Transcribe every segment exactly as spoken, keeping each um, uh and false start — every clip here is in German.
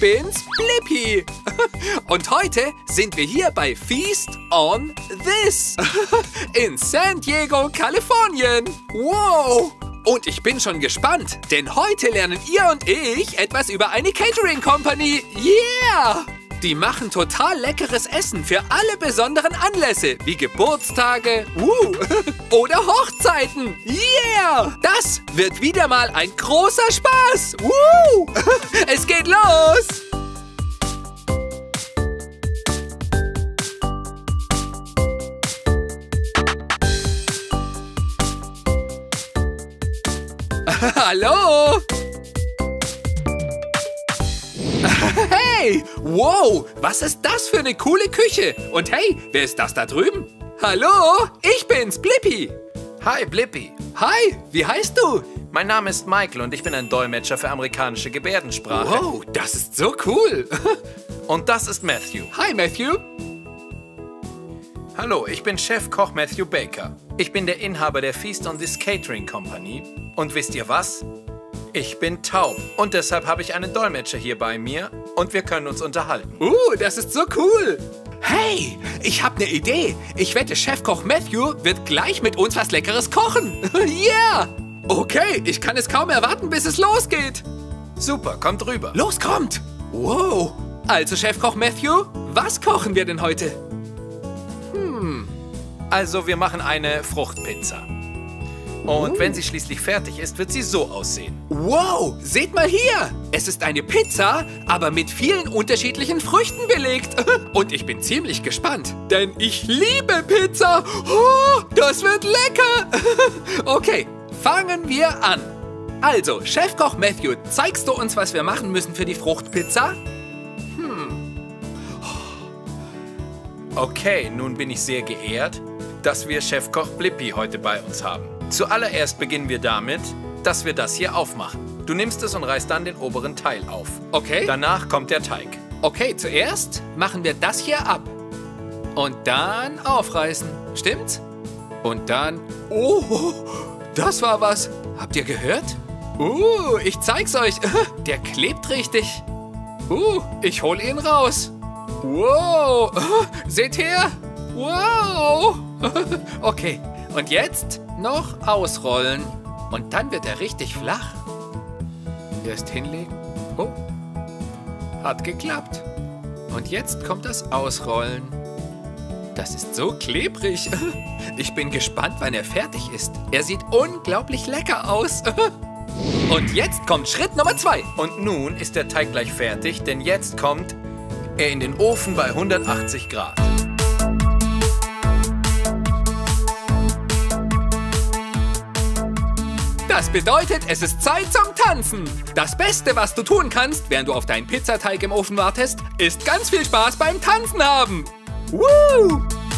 bin's, Blippi. Und heute sind wir hier bei Feast on This in San Diego, Kalifornien. Wow! Und ich bin schon gespannt, denn heute lernen ihr und ich etwas über eine Catering Company. Yeah! Die machen total leckeres Essen für alle besonderen Anlässe, wie Geburtstage uh, oder Hochzeiten. Yeah! Das wird wieder mal ein großer Spaß. Uh, es geht los! Hallo! Hey! Wow! Was ist das für eine coole Küche? Und hey, wer ist das da drüben? Hallo? Ich bin's, Blippi. Hi, Blippi. Hi, wie heißt du? Mein Name ist Michael und ich bin ein Dolmetscher für amerikanische Gebärdensprache. Wow, das ist so cool. Und das ist Matthew. Hi, Matthew. Hallo, ich bin Chefkoch Matthew Baker. Ich bin der Inhaber der Feast on This Catering Company. Und wisst ihr was? Ich bin taub und deshalb habe ich einen Dolmetscher hier bei mir und wir können uns unterhalten. Uh, das ist so cool. Hey, ich habe eine Idee. Ich wette, Chefkoch Matthew wird gleich mit uns was Leckeres kochen. Yeah! Okay, ich kann es kaum erwarten, bis es losgeht. Super, kommt rüber. Los, kommt. Wow. Also, Chefkoch Matthew, was kochen wir denn heute? Hm. Also, wir machen eine Fruchtpizza. Und wenn sie schließlich fertig ist, wird sie so aussehen. Wow, seht mal hier. Es ist eine Pizza, aber mit vielen unterschiedlichen Früchten belegt. Und ich bin ziemlich gespannt, denn ich liebe Pizza. Oh, das wird lecker. Okay, fangen wir an. Also, Chefkoch Matthew, zeigst du uns, was wir machen müssen für die Fruchtpizza? Hm. Okay, nun bin ich sehr geehrt, dass wir Chefkoch Blippi heute bei uns haben. Zuallererst beginnen wir damit, dass wir das hier aufmachen. Du nimmst es und reißt dann den oberen Teil auf. Okay. Danach kommt der Teig. Okay, zuerst machen wir das hier ab. Und dann aufreißen. Stimmt's? Und dann... Oh, das war was. Habt ihr gehört? Uh, ich zeig's euch. Der klebt richtig. Uh, ich hol ihn raus. Wow. Seht her. Wow. Okay. Und jetzt noch ausrollen. Und dann wird er richtig flach. Erst hinlegen. Oh. Hat geklappt. Und jetzt kommt das Ausrollen. Das ist so klebrig. Ich bin gespannt, wann er fertig ist. Er sieht unglaublich lecker aus. Und jetzt kommt Schritt Nummer zwei. Und nun ist der Teig gleich fertig, denn jetzt kommt er in den Ofen bei hundertachtzig Grad. Das bedeutet, es ist Zeit zum Tanzen. Das Beste, was du tun kannst, während du auf deinen Pizzateig im Ofen wartest, ist ganz viel Spaß beim Tanzen haben. Woo!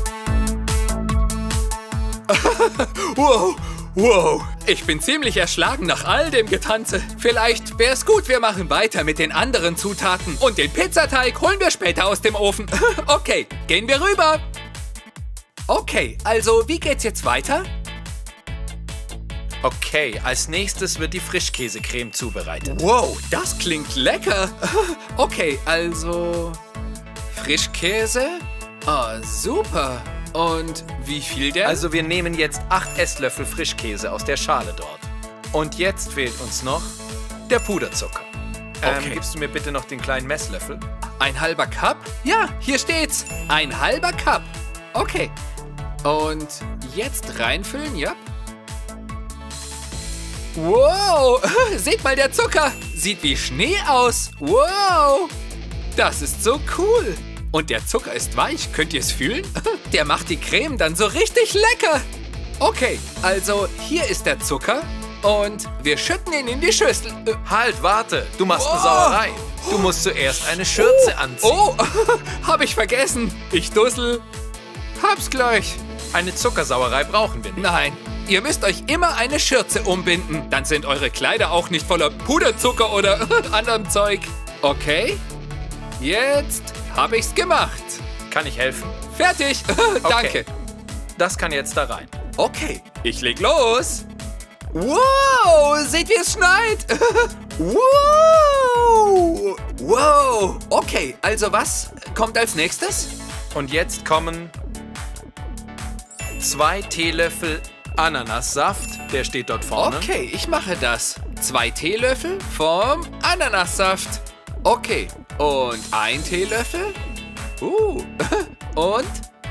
Wow, wow. Ich bin ziemlich erschlagen nach all dem Getanze. Vielleicht wäre es gut, wir machen weiter mit den anderen Zutaten. Und den Pizzateig holen wir später aus dem Ofen. Okay, gehen wir rüber. Okay, also wie geht's jetzt weiter? Okay, als nächstes wird die Frischkäsecreme zubereitet. Wow, das klingt lecker. Okay, also Frischkäse? Ah, super. Und wie viel denn? Also wir nehmen jetzt acht Esslöffel Frischkäse aus der Schale dort. Und jetzt fehlt uns noch der Puderzucker. Ähm, Okay. Gibst du mir bitte noch den kleinen Messlöffel? Ein halber Cup? Ja, hier steht's. Ein halber Cup. Okay. Und jetzt reinfüllen, ja? Wow, seht mal der Zucker. Sieht wie Schnee aus. Wow, das ist so cool. Und der Zucker ist weich, könnt ihr es fühlen? Der macht die Creme dann so richtig lecker. Okay, also hier ist der Zucker und wir schütten ihn in die Schüssel. Äh, Halt, warte, du machst Oh. eine Sauerei. Du musst zuerst eine Schürze oh, anziehen. Oh, hab ich vergessen. Ich dussel. Hab's gleich. Eine Zuckersauerei brauchen wir nicht. Nein, ihr müsst euch immer eine Schürze umbinden. Dann sind eure Kleider auch nicht voller Puderzucker oder anderem Zeug. Okay, jetzt habe ich's gemacht. Kann ich helfen? Fertig. Danke. Das kann jetzt da rein. Okay, ich leg los. Wow, seht wie es schneit. Wow. Wow, Wow, okay, also was kommt als nächstes? Und jetzt kommen zwei Teelöffel Ananassaft. Der steht dort vorne. Okay, ich mache das. Zwei Teelöffel vom Ananassaft. Okay, und ein Teelöffel. Uh, und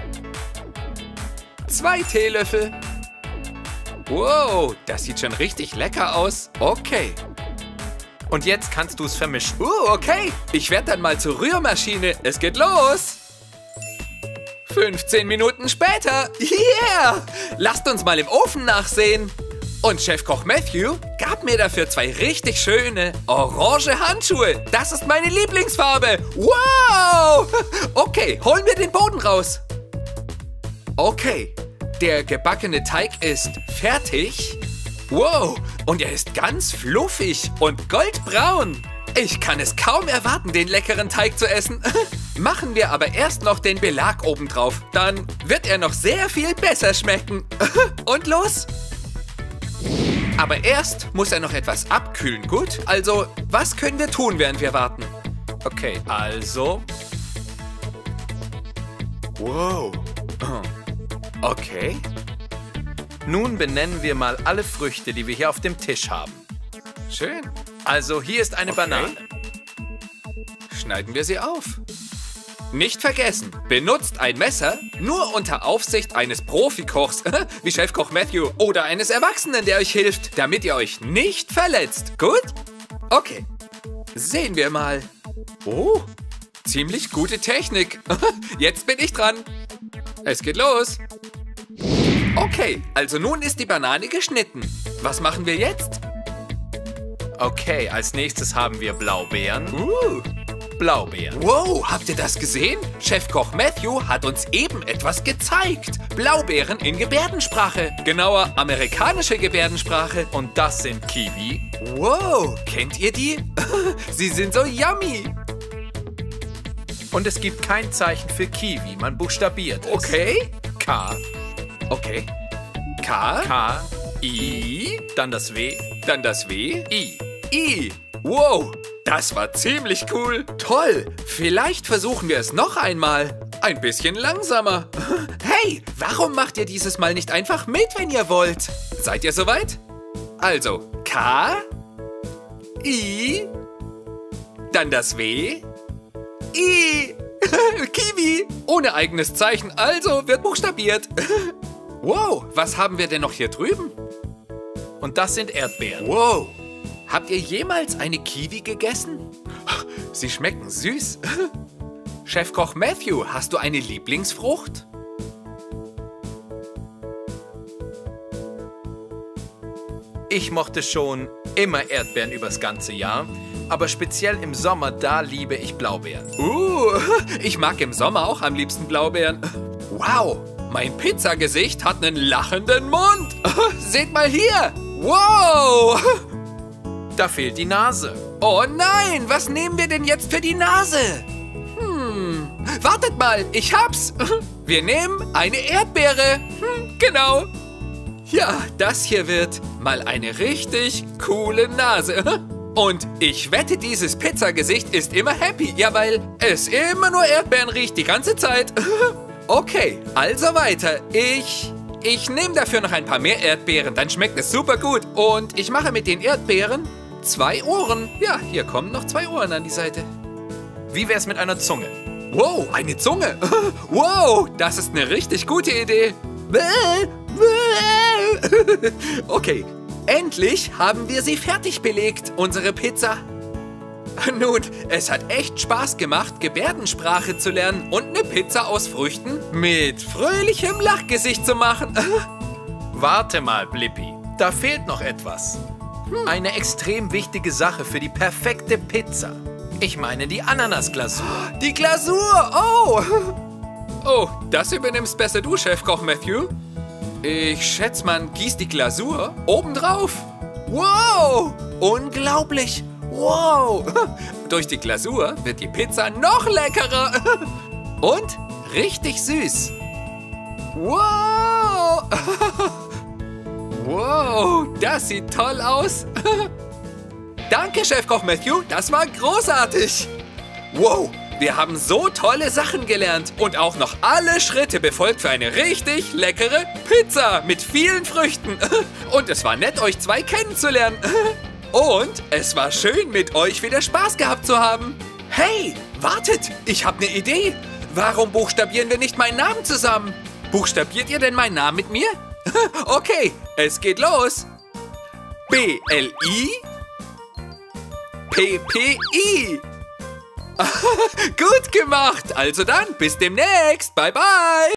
zwei Teelöffel. Wow, das sieht schon richtig lecker aus. Okay. Und jetzt kannst du es vermischen. Uh, okay. Ich werde dann mal zur Rührmaschine. Es geht los. fünfzehn Minuten später. Yeah! Lasst uns mal im Ofen nachsehen. Und Chefkoch Matthew gab mir dafür zwei richtig schöne orange Handschuhe. Das ist meine Lieblingsfarbe. Wow! Okay, holen wir den Boden raus. Okay, der gebackene Teig ist fertig. Wow, und er ist ganz fluffig und goldbraun. Ich kann es kaum erwarten, den leckeren Teig zu essen. Machen wir aber erst noch den Belag obendrauf. Dann wird er noch sehr viel besser schmecken. Und los! Aber erst muss er noch etwas abkühlen, gut? Also, was können wir tun, während wir warten? Okay, also... Wow. Okay. Nun benennen wir mal alle Früchte, die wir hier auf dem Tisch haben. Schön. Also, hier ist eine Okay. Banane. Schneiden wir sie auf. Nicht vergessen, benutzt ein Messer nur unter Aufsicht eines Profikochs, wie Chefkoch Matthew, oder eines Erwachsenen, der euch hilft, damit ihr euch nicht verletzt. Gut? Okay. Sehen wir mal. Oh, ziemlich gute Technik. Jetzt bin ich dran. Es geht los. Okay, also nun ist die Banane geschnitten. Was machen wir jetzt? Okay, als nächstes haben wir Blaubeeren. Uh. Blaubeeren. Wow, habt ihr das gesehen? Chefkoch Matthew hat uns eben etwas gezeigt. Blaubeeren in Gebärdensprache. Genauer, amerikanische Gebärdensprache. Und das sind Kiwi. Wow, kennt ihr die? Sie sind so yummy. Und es gibt kein Zeichen für Kiwi, man buchstabiert es. Okay. K, Okay. K. K, I, I. dann das W, Dann das W. I. I. Wow, das war ziemlich cool. Toll. Vielleicht versuchen wir es noch einmal. Ein bisschen langsamer. Hey, warum macht ihr dieses Mal nicht einfach mit, wenn ihr wollt? Seid ihr soweit? Also, K, I, dann das W, I. Kiwi. Ohne eigenes Zeichen, also wird buchstabiert. Wow, was haben wir denn noch hier drüben? Und das sind Erdbeeren. Wow. Habt ihr jemals eine Kiwi gegessen? Sie schmecken süß. Chefkoch Matthew, hast du eine Lieblingsfrucht? Ich mochte schon immer Erdbeeren übers ganze Jahr, aber speziell im Sommer, da liebe ich Blaubeeren. Uh, ich mag im Sommer auch am liebsten Blaubeeren. Wow, mein Pizzagesicht hat einen lachenden Mund. Seht mal hier. Wow. Da fehlt die Nase. Oh nein, was nehmen wir denn jetzt für die Nase? Hm, wartet mal, ich hab's. Wir nehmen eine Erdbeere. Hm, genau. Ja, das hier wird mal eine richtig coole Nase. Und ich wette, dieses Pizzagesicht ist immer happy. Ja, weil es immer nur Erdbeeren riecht die ganze Zeit. Okay, also weiter. Ich... Ich nehme dafür noch ein paar mehr Erdbeeren, dann schmeckt es super gut. Und ich mache mit den Erdbeeren zwei Ohren. Ja, hier kommen noch zwei Ohren an die Seite. Wie wär's mit einer Zunge? Wow, eine Zunge. Wow, das ist eine richtig gute Idee. Okay, endlich haben wir sie fertig belegt, unsere Pizza. Nun, es hat echt Spaß gemacht, Gebärdensprache zu lernen und eine Pizza aus Früchten mit fröhlichem Lachgesicht zu machen. Warte mal, Blippi. Da fehlt noch etwas. Eine extrem wichtige Sache für die perfekte Pizza. Ich meine die Ananasglasur. Die Glasur, oh! Oh, das übernimmst besser du, Chefkoch Matthew. Ich schätze, man gießt die Glasur obendrauf. Wow, unglaublich. Wow! Durch die Glasur wird die Pizza noch leckerer. Und richtig süß. Wow! Wow, das sieht toll aus. Danke, Chefkoch Matthew, das war großartig. Wow, wir haben so tolle Sachen gelernt und auch noch alle Schritte befolgt für eine richtig leckere Pizza mit vielen Früchten. Und es war nett, euch zwei kennenzulernen. Und es war schön, mit euch wieder Spaß gehabt zu haben. Hey, wartet, ich habe eine Idee. Warum buchstabieren wir nicht meinen Namen zusammen? Buchstabiert ihr denn meinen Namen mit mir? Okay, es geht los. B L I P P I. Gut gemacht. Also dann, bis demnächst. Bye, bye.